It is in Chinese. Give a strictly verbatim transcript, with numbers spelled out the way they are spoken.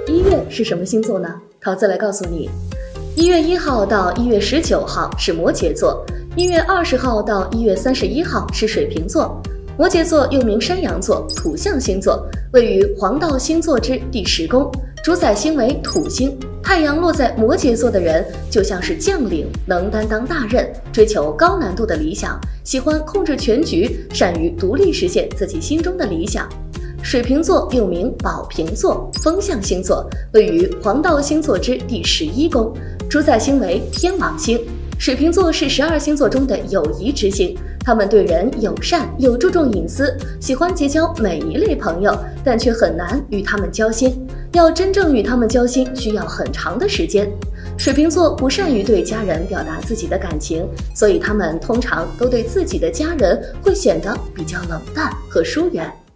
一月是什么星座呢？桃子来告诉你，一月一号到一月十九号是摩羯座，一月二十号到一月三十一号是水瓶座。摩羯座又名山羊座，土象星座，位于黄道星座之第十宫，主宰星为土星。太阳落在摩羯座的人就像是将领，能担当大任，追求高难度的理想，喜欢控制全局，善于独立实现自己心中的理想。水瓶座又名宝瓶座，风象星座，位于黄道星座之第十一宫，主宰星为天王星。水瓶座是十二星座中的友谊之星，他们对人友善，又注重隐私，喜欢结交每一类朋友，但却很难与他们交心。要真正与他们交心，需要很长的时间。水瓶座不善于对家人表达自己的感情，所以他们通常都对自己的家人会显得比较冷淡和疏远。